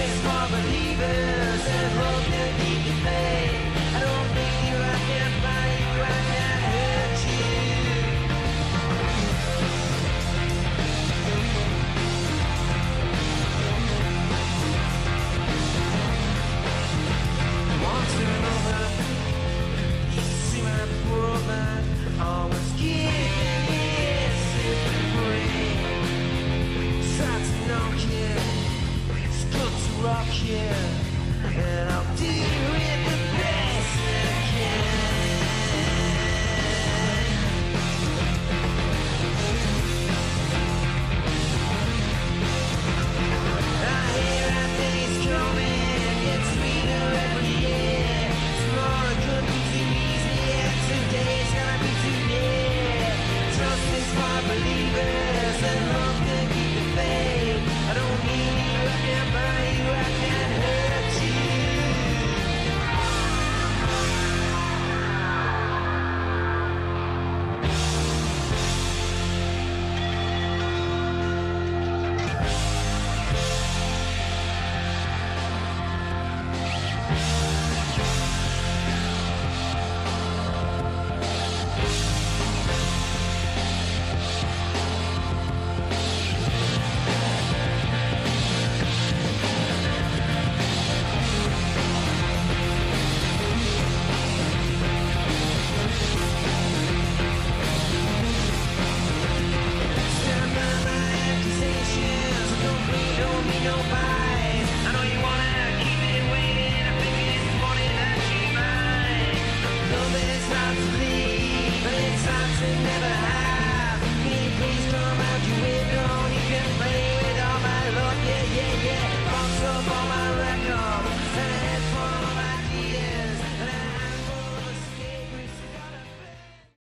small believers and hope that we can make. I don't think you, I can't find you, I can't hurt you. Once and over, you see my poor old man always giving me a simple brain. Try to knock you, it's good to rock you, and I'll do it.